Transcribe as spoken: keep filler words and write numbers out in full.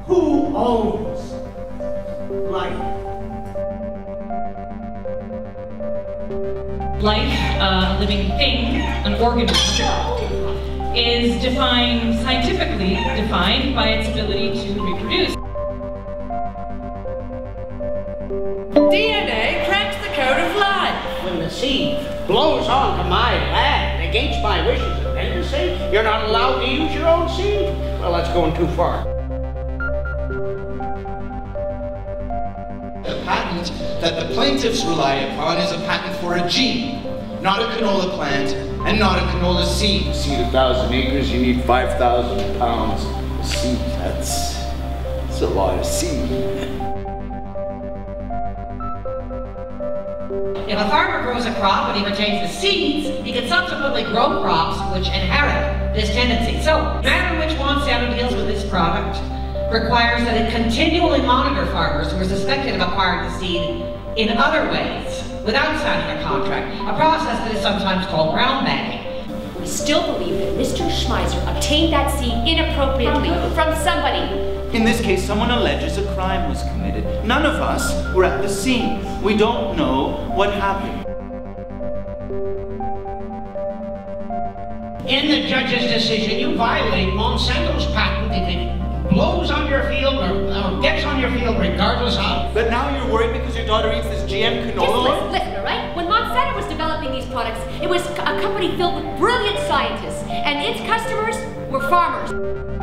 Who owns life? Life, uh, a living thing, an organism, is defined, scientifically defined by its ability to reproduce. D N A cracks the code of life. When the seed blows onto my land against my wishes and tendency, you're not allowed to use your own seed. Well, that's going too far. The patent that the plaintiffs rely upon is a patent for a gene, not a canola plant and not a canola seed. Seed a thousand acres, you need five thousand pounds of seed. That's, that's a lot of seed. If a farmer grows a crop and he retains the seeds, he can subsequently grow crops which inherit this tendency. So, the manner in which Monsanto deals with this product requires that it continually monitor farmers who are suspected of acquiring the seed in other ways, without signing a contract, a process that is sometimes called brown bagging. We still believe that Mister Schmeiser obtained that seed inappropriately from somebody. In this case, someone alleges a crime was committed. None of us were at the scene. We don't know what happened. In the judge's decision, you violate Monsanto's patent if it blows on your field or, or gets on your field regardless of. But now you're worried because your daughter eats this G M canola Just oil? listen, listen, all right? When Monsanto was developing these products, it was a company filled with brilliant scientists, and its customers were farmers.